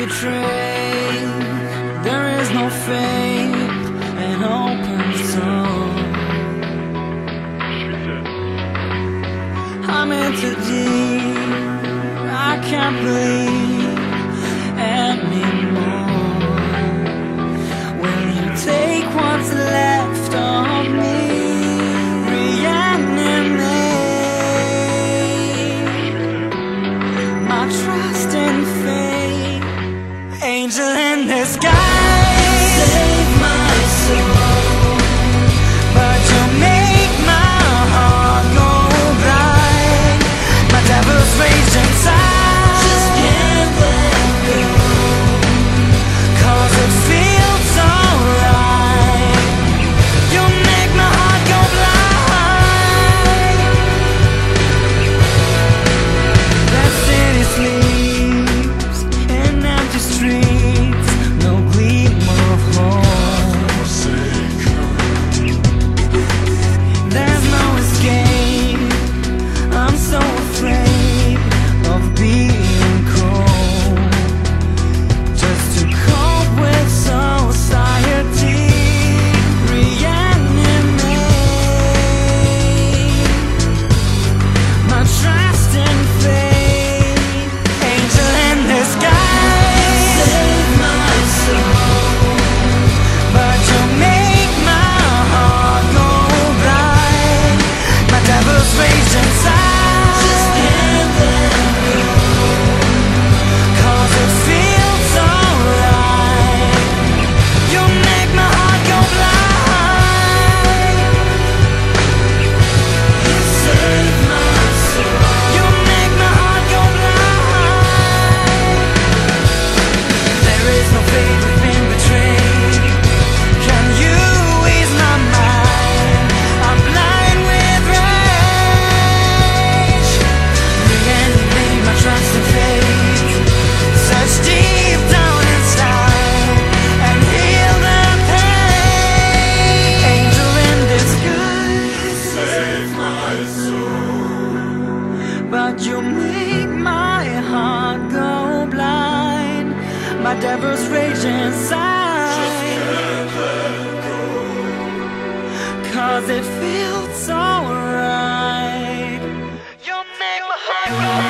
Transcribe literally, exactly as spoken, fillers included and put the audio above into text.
betrayed. There is no faith and open soul. I'm in too deep, I can't breathe anymore. Will you take what's left of me? Reanimate my trust and faith. Angel in disguise, save my soul, but you make my heart go blind. My devil's rage inside, just can't let go, 'cause it feels alright. You make my heart go blind. That city sleeps in empty streets, no gleam of hope. There's no escape, I'm so afraid of being cold, just to cope with society. Reanimate my trust and faith. Angel in disguise, save my soul, but you make my heart go blind. My devil's rage inside, just can't let go, 'cause it feels alright. You make my heart go blind. You save my soul. You make my heart go blind. There is no faith within betrayed. Can you ease my mind? I'm blind with rage. Reanimate my trust and faith. Search deep down inside and heal the pain. Angel in disguise, save my soul, but you make my heart go blind. My devil's rage inside, just can't let go, 'cause it feels alright. You make my heart go blind.